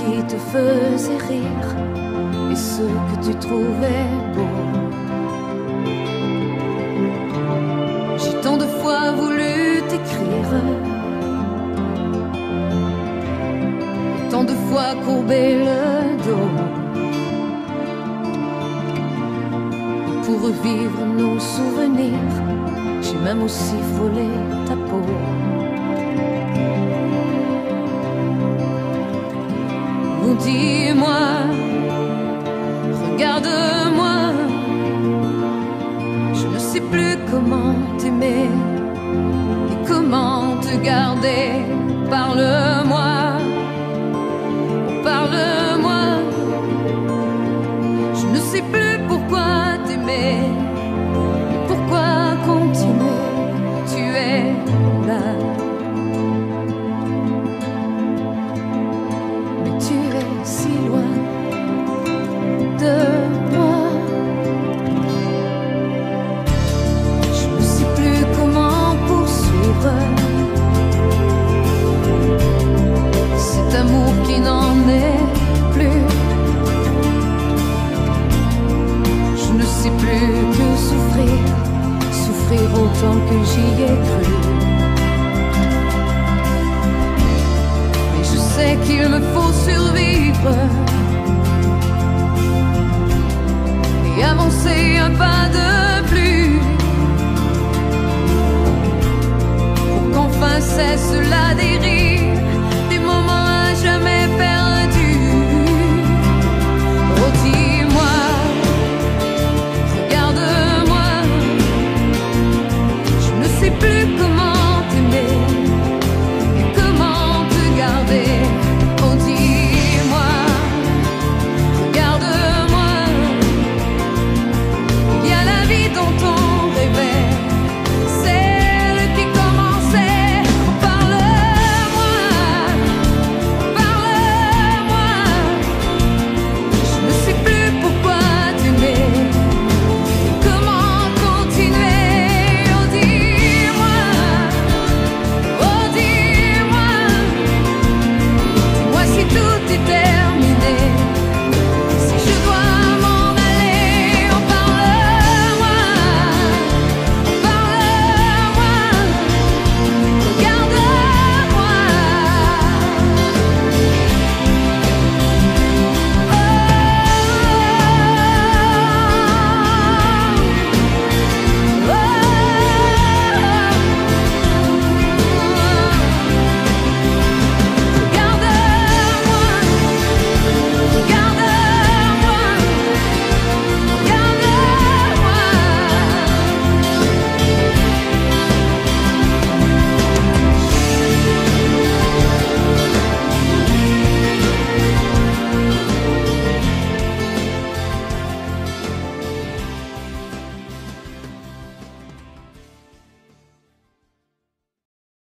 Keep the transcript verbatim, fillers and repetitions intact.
qui te faisait rire et ce que tu trouvais beau. J'ai tant de fois voulu t'écrire, et tant de fois courbé le dos pour revivre nos souvenirs. J'ai même aussi frôlé ta peau. Oh, dis-moi, regarde-moi, je ne sais plus comment t'aimer et comment te garder. Parle-moi, oh, parle-moi, je ne sais plus pourquoi t'aimer, pourquoi continuer. Tu es là, mais tu es si loin de moi. Je ne sais plus comment poursuivre cet amour qui n'en est plus. Je ne sais plus que souffrir, souffrir autant que j'y ai cru. Mais je sais qu'il me faut survivre et avancer un pas de plus pour qu'enfin cesse la